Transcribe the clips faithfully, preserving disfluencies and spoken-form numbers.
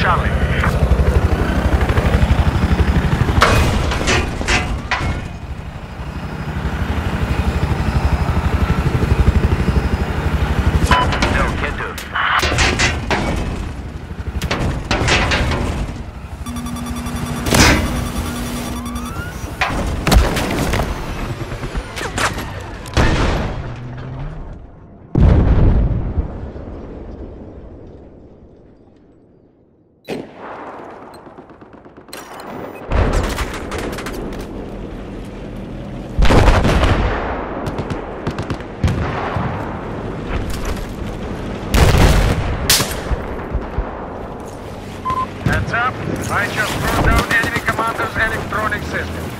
Charlie. Heads up, I just brought down enemy commander's electronic systems.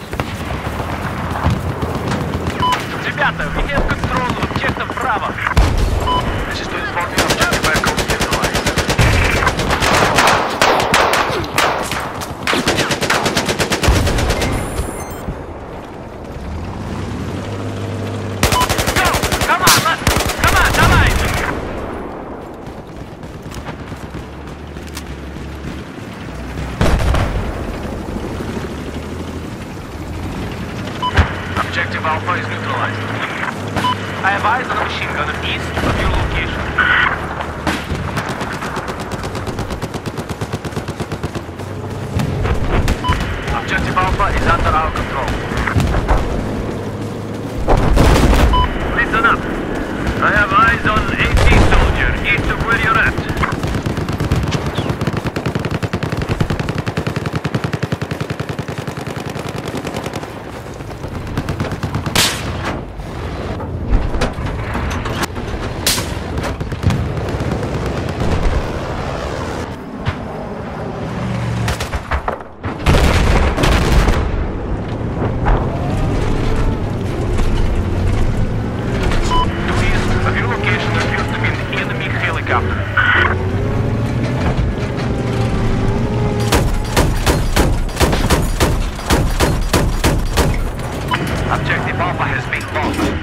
Ребята, вверх контролу, объекта вправо. This is to inform you objective vehicle neutralized. Go! Come on, let's... Come on, давай! Objective Alpha is neutralized. I have eyes on a machine gunner east of your location. Objective Alpha is under our control. Listen up. I have eyes on AT soldier east of where you're at. Objective Alpha has been lost.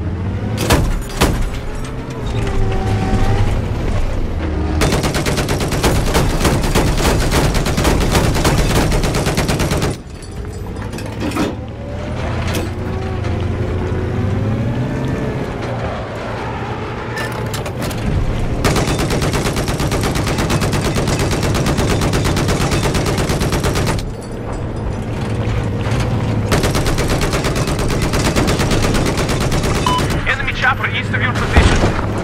Chopper east of your position.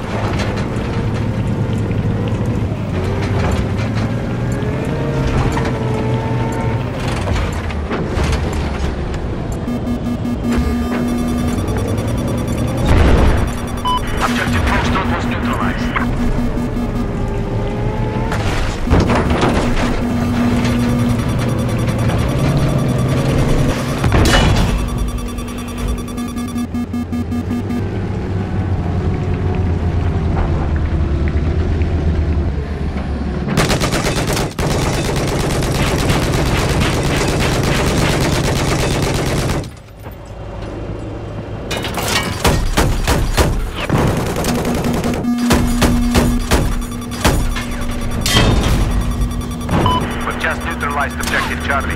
Objective Foxtrot was neutralized. Just neutralized objective Charlie.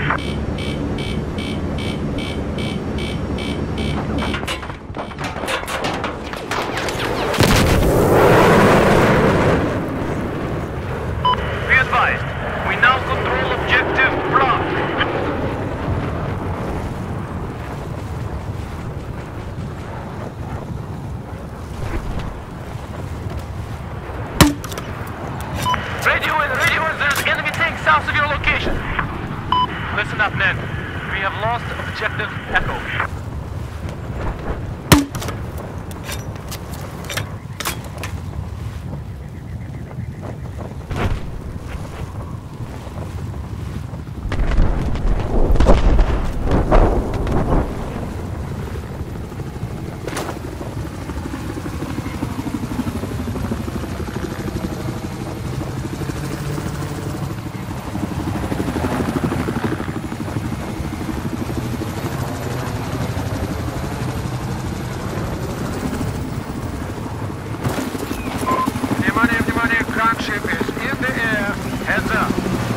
Be advised, we now control objective Bravo. Radio in, radio in, there's enemy tank south of your location. Listen up, men. We have lost objective Echo. Gunship is in the air. Heads up.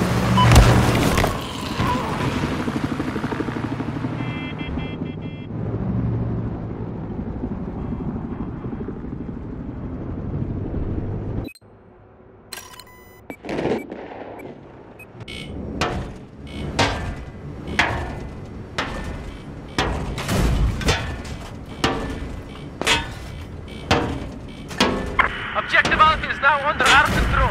Objective Alpha is now under our control.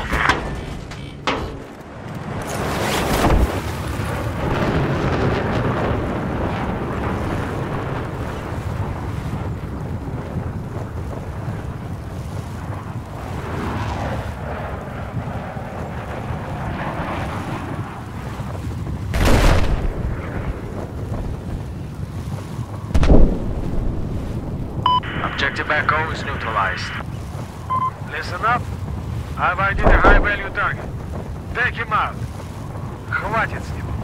Objective Echo is neutralized. Listen up. I've I D a high-value target. Take him out. Хватит с него.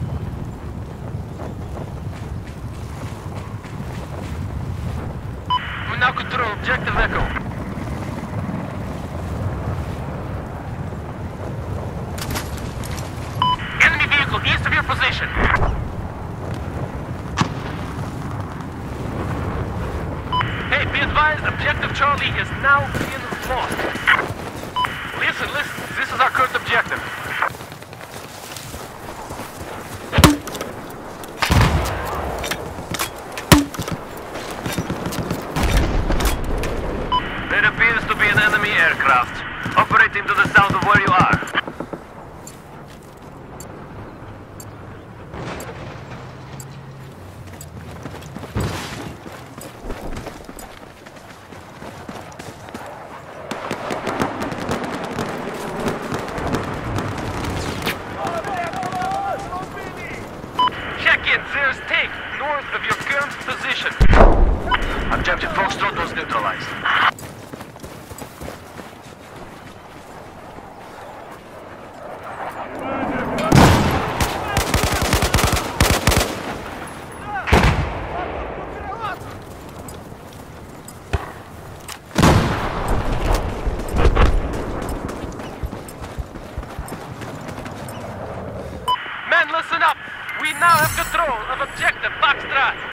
We now control objective Echo. Enemy vehicle east of your position. Hey, be advised, objective Charlie is now being lost. Listen, listen, this is our current objective. There appears to be an enemy aircraft operating to the south of where you are. There's tank north of your current position. Objective Foxtrot was neutralized. Men, listen up! We now have control of objective Foxtrot.